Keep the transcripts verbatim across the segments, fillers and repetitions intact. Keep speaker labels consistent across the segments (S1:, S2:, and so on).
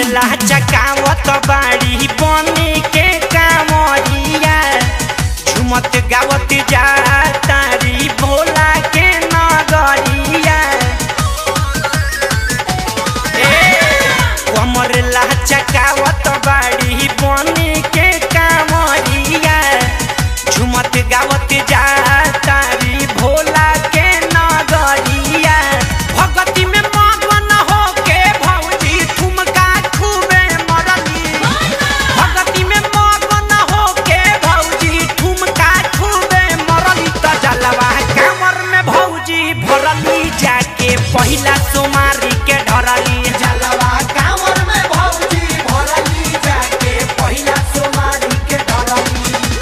S1: चकावत बाड़ी बनी के कामरिया झुमत गावत जा तारी भोला के नगरिया कमर ला चकावत बाड़ी बनी के कामरिया झुमत गावत जा तारी भोला के नगरिया भगती में मगन होके भौजी ठुमका खूबे मरली भगती में मगन होके भौजी ठुमका खूबे मरली त जलवा कमर में भौजी भरली जाके पहिला सोमारी के ढरली जलवा कमर में भौजी भरली जाके पहिला सोमारी के ढरली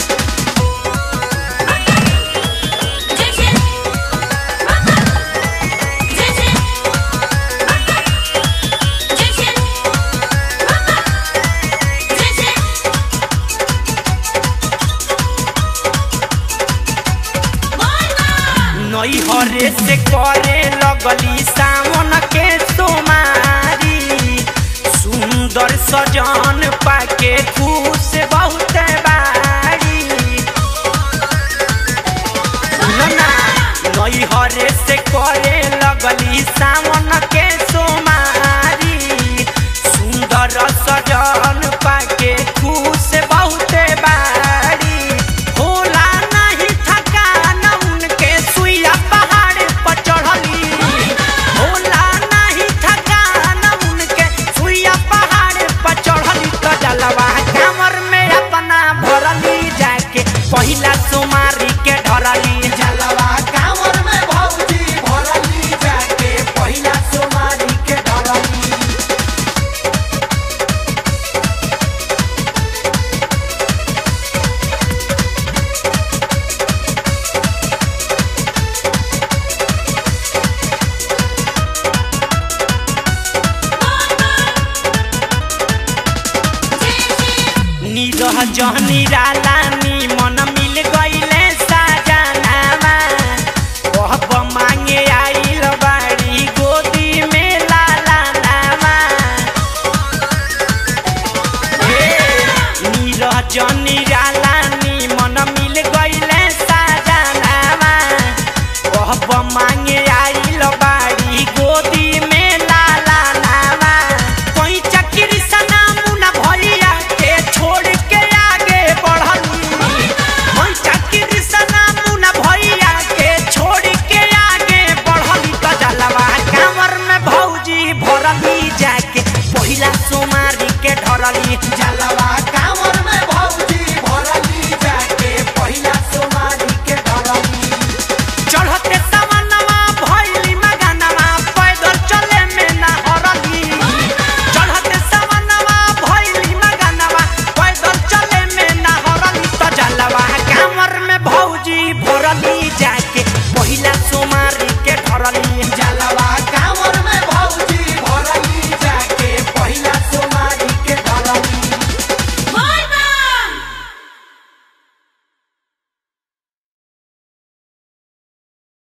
S1: नई हरे से करे लगली सावन के सोमारी सुंदर सजन पाके खुश बहुत बारी नई हरे से करे लगली सावन के सोमारी सुंदर सजन पाके खुश बहुत बारी होला नहीं थकान उनके सुइया पहाड़ पर चढ़ली होला नहीं थकान उनके सुइया पहाड़ पर चढ़ली तो जलवा कमर में अपना भरली जाके पहिला सोमारी के ढरली